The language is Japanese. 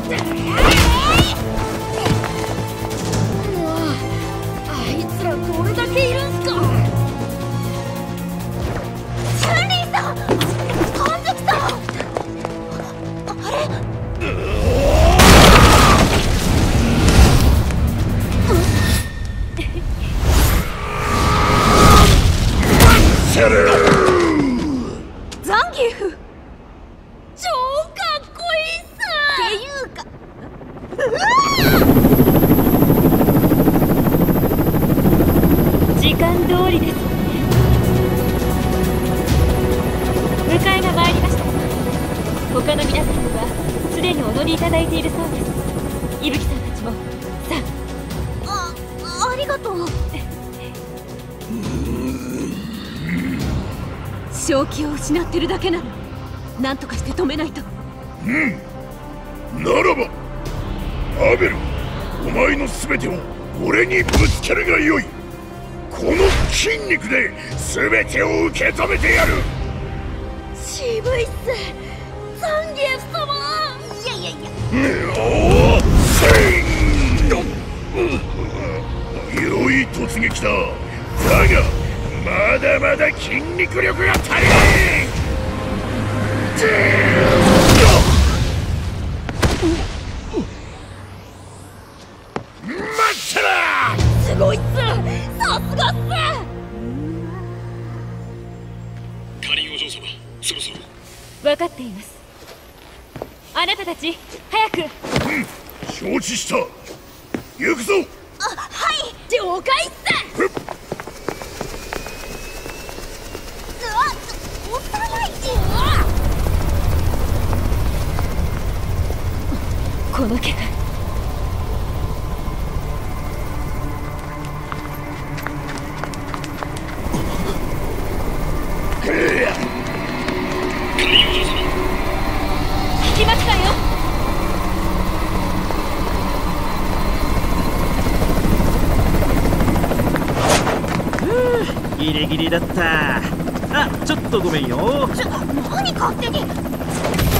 あいつらどれだけいるんすか。チュンリーさん、神崎さん、あれ。ザンギフ、超かっこいいっす。っていうか、時間通りですね。迎えが参りました。他の皆さんにはすでにお乗りいただいているそうです。伊吹さんたちもさあ。ありがとう。正気を失ってるだけなの。何とかして止めないと。 ならばアベル、お前の全てを俺にぶつけるがよい。この筋肉で全てを受け止めてやる。 渋いっす、ザンギエフ様。いやいやいや。 おお、せい。良い突撃だ。だがまだまだ筋肉力が足りない。待ってら。 すごいっす、さすがっす。 カリンお嬢様、そろそろ。 分かっています。あなたたち早く。 承知した。行くぞ。 はい、了解っす。幼いし。この気配。 カリンお嬢様、 聞きましたよ。 ギリギリだった。あ、ちょっとごめんよ。 何勝手に。